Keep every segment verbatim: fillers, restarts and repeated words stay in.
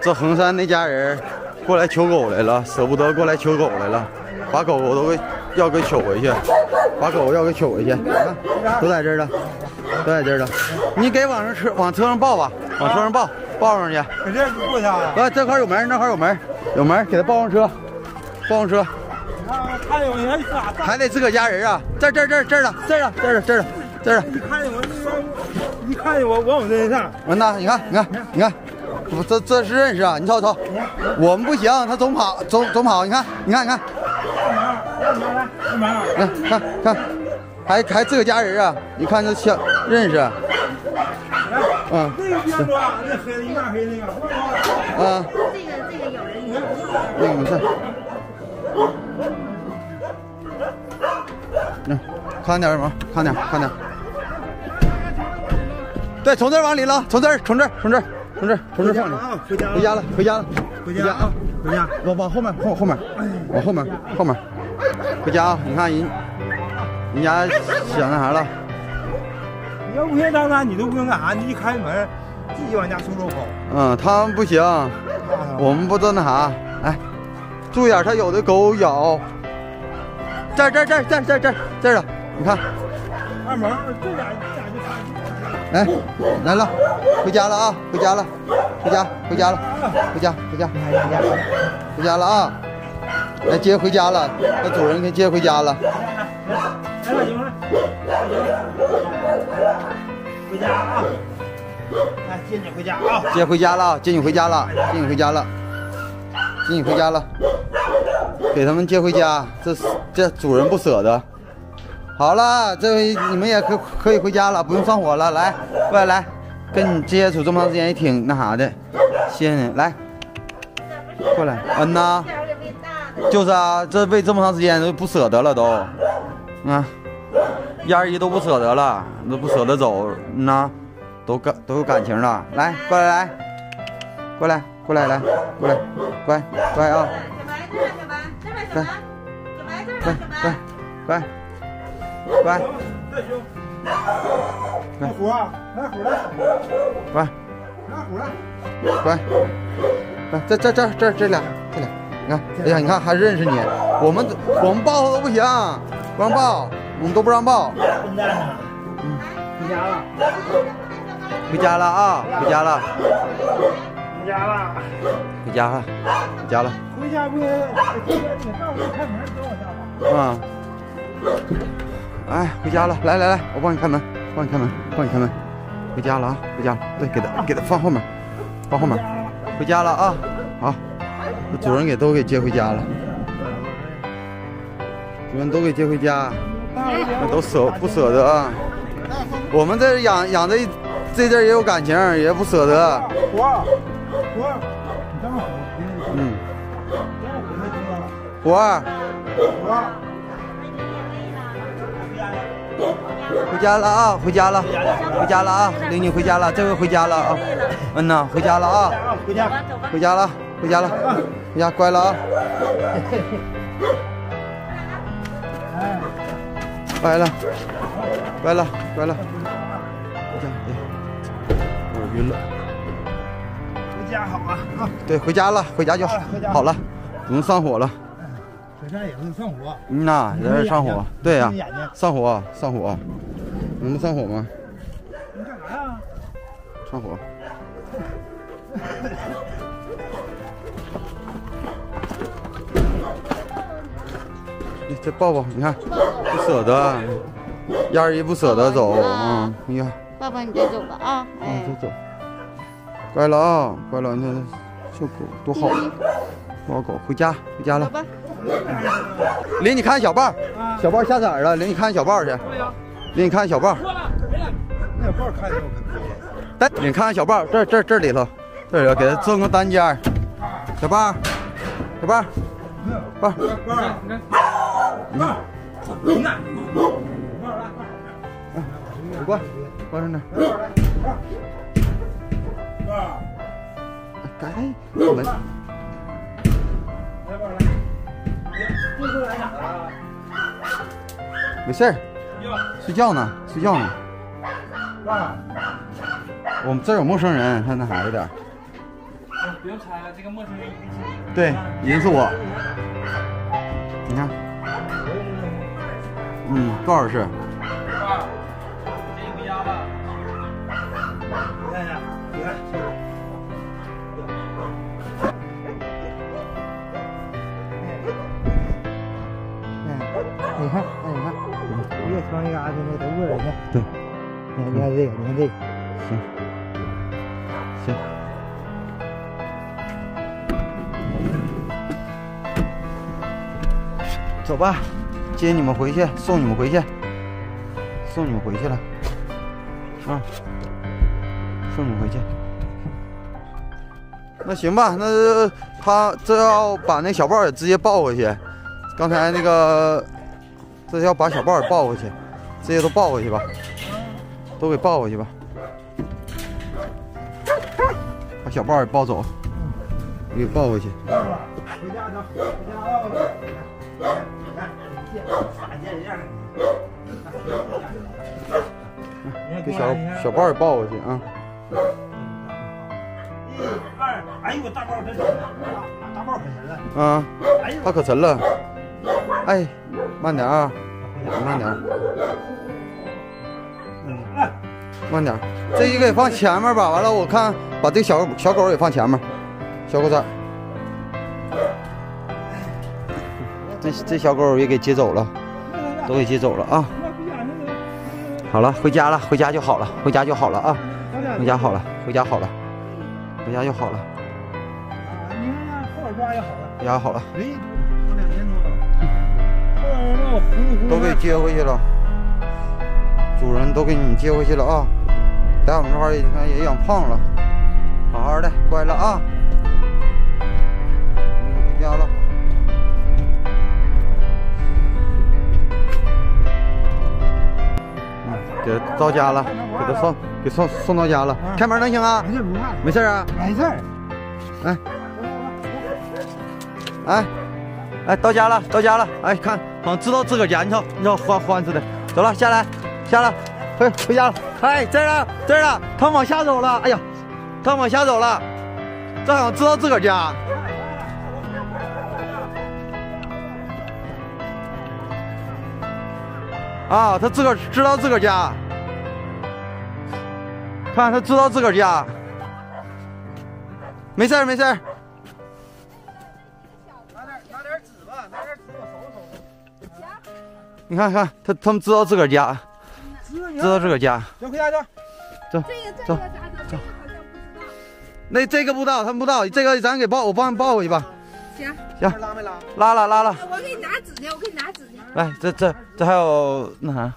这衡山那家人过来求狗来了，舍不得过来求狗来了，把狗狗都给要给取回去，把狗要给取回去，你看都在这儿了，都在这儿了。你给往上车往车上抱吧，往车上抱，抱上去。 搁这过去啊？ 啊，这块有门，那块有门，有门，给他抱上车，抱上车。 看见我，你看还得自个家人啊，这这这这儿了，这儿了，这儿了，这儿了，这儿了。 一看见我，一看见我往我这上。 文呐，你看，你看，你看，这这是认识啊！你瞅瞅，我们不行，他总跑，总总跑，你看，你看，你看，看看看，还还自个家人啊！一看就像认识。嗯。 那个边多，那黑的一大黑那个。 啊。 这个这个有人有。 那个没事。嗯，看点什么？看点，看点。对，从这儿往里捞，从这儿，从这儿，从这儿，从这儿，从这儿放里。 回家， 回家了，回家了， 回家啊，回家。 往往后面，后后面，往后面，后面，回家啊！你看人，人家想那啥了。 你要不行当当，你都不用干啥，你一开门，自己往家收收口。 嗯，他们不行，我们不都那啥。哎，注意点，他有的狗咬。这儿这儿这儿这儿这儿这儿这儿了，你看。 二毛，这俩这俩就差距。 哎，来了，回家了啊，回家了，回家回家了，回家回家回家了啊！来接回家了，把主人给接回家了。 来了，一会儿。回家啊！来接你回家啊！ 接回家了，接你回家了，接你回家了，接你回家了，给他们接回家。这这主人不舍得。好了，这回你们也可可以回家了，不用上火了。来，过来来，跟你接触这么长时间也挺那啥的，谢谢你。来，过来，嗯呐，就是啊，这喂这么长时间都不舍得了都，啊，燕儿姨都不舍得了，都不舍得走，嗯呐，都感都有感情了。来，过来来，过来过来来，过来，乖乖啊，乖，乖乖乖。乖， 来虎啊，来虎来， 乖， 来虎来， 乖，乖，这这这这这俩这俩，你看，哎呀，你看还认识你，我们我们抱都不行，不让抱，我们都不让抱。 嗯，回家了， 回家了啊，回家了， 回家了， 回家了，回家了。 回家不？这边你到时候开门给我下吧。 啊。哎，回家了，来来来，我帮你开门，帮你开门，帮你开门，回家了啊，回家了，对，给他给他放后面，放后面，回家了啊，好，主人给都给接回家了，主人都给接回家，那都舍不舍得啊，我们这养养这这阵也有感情，也不舍得。 虎儿，虎儿，你等会儿， 嗯，虎儿， 虎儿。 回家了啊，回家了，回家了啊，领你回家了，这回回家了啊，嗯呐，回家了啊， 回家， 回家了，回家了，回家乖了啊，乖了，乖了，乖了，回家，哎，我晕了， 回家好啊， 对，回家了，回家就好，好了，不用上火了。 这山也是上火。 嗯呐，也是上火，对呀，上火，上火，能不上火吗？ 你干啥呀？ 上火。你再抱抱，你看，不舍得，燕儿姨不舍得走，嗯，你看。 爸爸，你再走吧啊！ 哎，再走。乖了啊，乖了，那小狗多好，多好狗，回家，回家了。领你看小豹，小豹下崽了，领你看小豹去。领你看小豹。 那豹看见我可多了。 带领看看小豹，这这这里头，这里头给它做个单间。小豹，小豹，豹， 豹，你看，豹，你看，豹来， 你过来，过来那。 豹， 该门。 来豹来。这都来哪了？ 没事儿，睡觉呢，睡觉呢。 爸， 我们这儿有陌生人，他那啥有点。 不用拆了，这个陌生人已经是。 对，已经是我。你看，嗯，多少是？ 爸，这回家了。你看一下，你看。你看，哎，你看，越穿越干净的都过来，你看。 对。 你看，你看这个，你看这个。 行。行。走吧，接你们回去，送你们回去，送你们回去了。啊，送你们回去。那行吧，那他这要把那小豹也直接抱回去。刚才那个，这要把小豹也抱回去，这些都抱回去吧，都给抱回去吧。把小豹也抱走，给抱回去。 回家走，回家啊！看，大件样。 给小小豹也抱回去啊。 一二，哎呦我大豹真沉了，大豹可沉了。 啊，它可沉了。哎，慢点啊，慢点。 嗯， 慢点。这一个也放前面吧，完了我看把这小小狗也放前面，小狗崽。这这小狗也给接走了，都给接走了啊。好了，回家了，回家就好了，回家就好了啊，回家好了，回家好了，回家就好了。 你看看后边抓也好了， 回家好了。 哎，我两年多了，后边那我糊糊都给接回去了，主人都给你接回去了啊。在我们这块你看也养胖了，好好的，乖了啊。你回家了。给到家了，给他送，给送送到家了。开门能行啊？ 没事不怕， 没事啊？ 没事。 哎，哎，哎，到家了，到家了。哎，看，好像知道自个儿家，你瞅，你瞅，欢欢似的。走了，下来，下来，回回家了。哎，这儿了，这儿了，他们往下走了。哎呀，他们往下走了，这好像知道自个儿家。啊，他自个儿知道自个儿家，看他知道自个儿家，没事儿没事儿。 拿点拿点纸吧，拿点纸我收拾收拾。 你看看他他们知道自个儿家，知道自个儿家。 走，回家走。 走这个这走个咋整？这个好像不知道。 那这个不知道，他们不知道，这个咱给抱，我帮你抱回去吧。 行行， 拉没拉？ 拉了拉了。 我给你拿纸呢，我给你拿纸呢。 来，这这这还有那啥，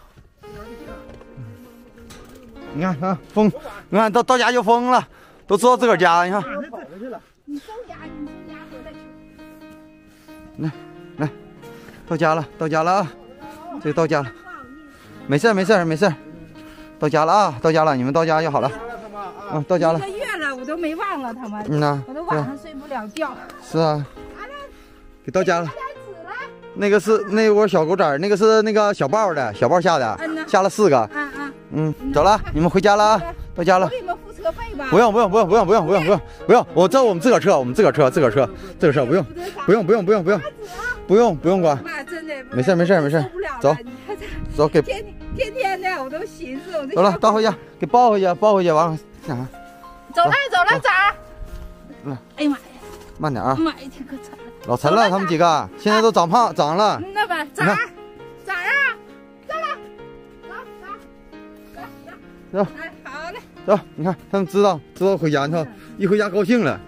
你看啊，疯，你看到到家就疯了，都知道自个儿家，你看。 你收家，你收家回来去。 来来，到家了，到家了啊，这到家了，没事没事没事，到家了啊，到家了，你们到家就好了。嗯，到家了。 一个月了，我都没忘了他们。 嗯呐， 我都晚上睡不了觉。 是啊，给到家了。那个是那窝小狗崽儿，那个是那个小豹的，小豹下的，下了四个。 嗯嗯。 嗯，走了，你们回家了啊，到家了。 我给你们付车费吧。 不用不用不用不用不用不用不用不用，我这我们自个儿车，我们自个儿车自个儿车自个儿车，不用不用不用不用不用不用不用管。 妈，真的。 没事没事没事，走走给。 天天天的我都寻思，我走了，倒回家，给抱回去，抱回去，完了干啥？ 走了走了，崽儿。 嗯。 哎呀妈呀！ 慢点啊！ 妈呀，这可沉了。 老沉了，他们几个现在都长胖长了。 那吧，崽儿，崽儿啊，走了，走走走走。哎，好嘞。 走，你看他们知道知道回家，你看一回家高兴了。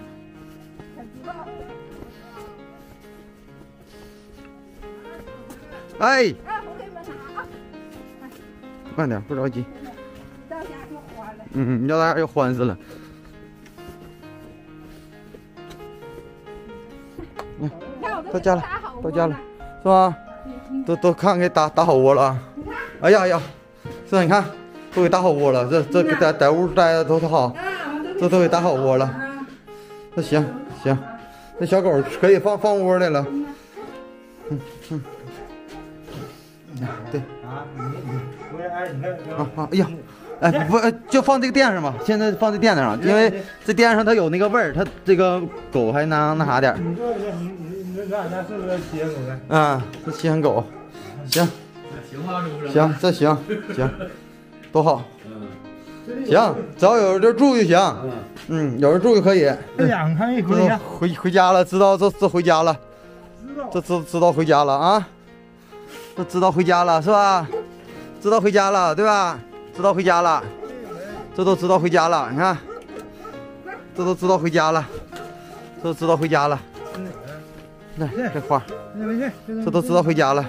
哎。慢点，不着急。 到家就欢了。 嗯，你到家就欢死了。嗯，到家了，到家了，是吧？都都看给打打好窝了啊！哎呀呀，是，你看都给打好窝了，这这在在屋待的都好，这都给打好窝了。那行行，那小狗可以放放窝来了。嗯嗯。对。 啊，你你，不是哎，你看。 啊啊！哎呀， 哎，不，就放这个垫上吧。现在放这垫子上，因为这垫上它有那个味儿，它这个狗还那那啥点。 你说你你你这俺家是不是稀罕狗呢？ 嗯，是稀罕狗。行， 行吗？这不是？ 行，这行行，多好。行，只要有人住就行。嗯，有人住就可以。 这两看一回家， 回回家了，知道这这回家了，这知知道回家了啊，这知道回家了是吧？知道回家了对吧？知道回家了，这都知道回家了，你看，这都知道回家了，这都知道回家了。来，这花，这都知道回家了。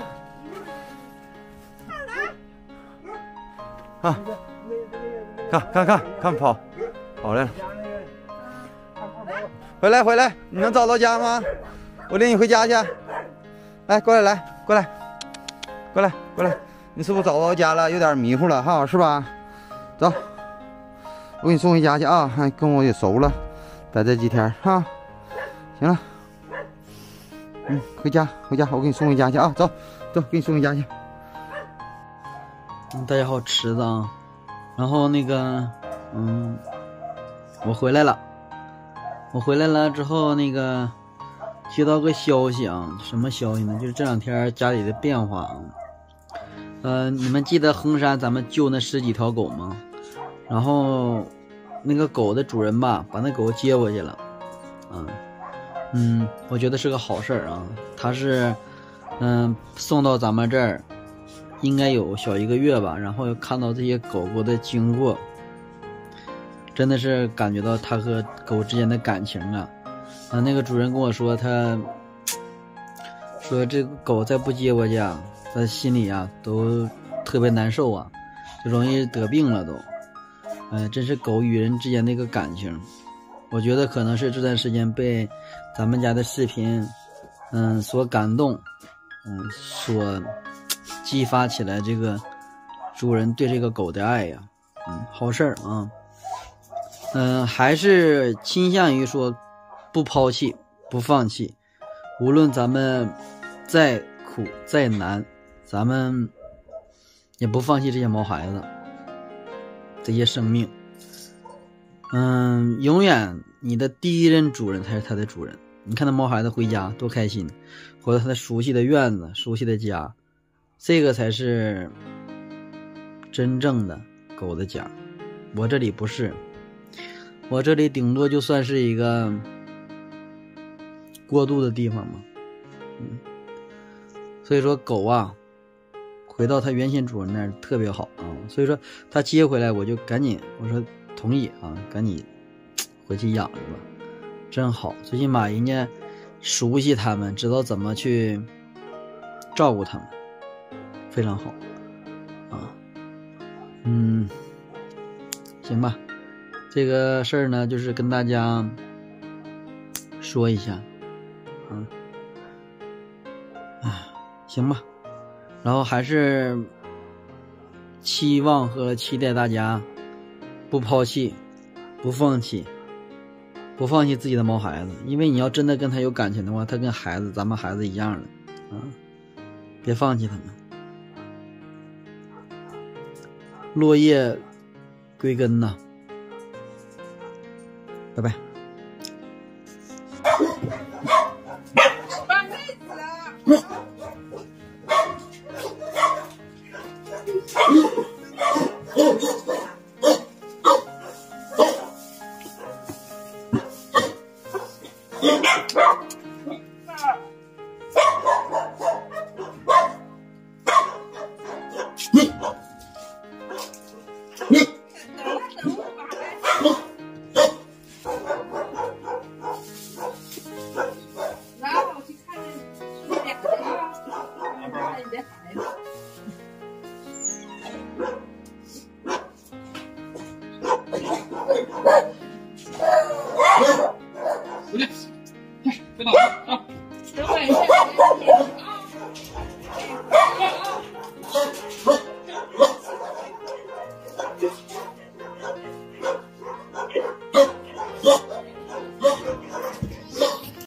啊，看看看看跑，跑来了。回来回来，你能找到家吗？我领你回家去。来，过来来，过来，过来过来。你是不是找到家了？有点迷糊了哈，是吧？走，我给你送回家去啊！还跟我也熟了，待这几天哈。行了，嗯，回家回家，我给你送回家去啊！走走，给你送回家去。 嗯，大家好，池子啊。然后那个，嗯，我回来了。我回来了之后，那个接到个消息啊，什么消息呢？就是这两天家里的变化啊。呃，你们记得衡山咱们救那十几条狗吗？然后那个狗的主人吧，把那狗接过去了。嗯嗯，我觉得是个好事儿啊。他是嗯送到咱们这儿，应该有小一个月吧。然后看到这些狗狗的经过，真的是感觉到他和狗之间的感情啊。啊，那个主人跟我说，他说这个狗再不接过去啊，他心里啊都特别难受啊，就容易得病了都。呃，真是狗与人之间的一个感情。我觉得可能是这段时间被咱们家的视频，嗯，所感动，嗯，所激发起来这个主人对这个狗的爱呀，嗯，好事儿啊。嗯，还是倾向于说不抛弃不放弃，无论咱们再苦再难，咱们也不放弃这些毛孩子，这些生命。嗯，永远你的第一任主人才是他的主人。你看那毛孩子回家多开心，回到他的熟悉的院子熟悉的家，这个才是真正的狗的家。我这里不是，我这里顶多就算是一个过渡的地方嘛。嗯，所以说狗啊回到它原先主人那儿特别好啊。所以说它接回来我就赶紧我说同意啊，赶紧回去养着吧，真好。最起码人家熟悉他们，知道怎么去照顾他们，非常好啊。嗯，行吧，这个事儿呢就是跟大家说一下啊。唉，行吧，然后还是期望和期待大家不抛弃不放弃不放弃自己的毛孩子，因为你要真的跟他有感情的话，他跟孩子咱们孩子一样的啊，别放弃他们。落叶归根呐，拜拜。 你的孩子。